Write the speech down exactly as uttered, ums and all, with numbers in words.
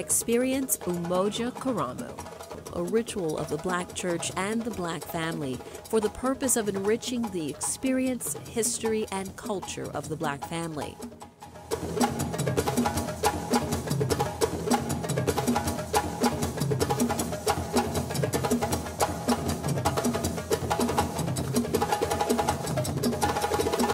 experience Umoja Karamu, a ritual of the Black church and the Black family for the purpose of enriching the experience, history, and culture of the Black family.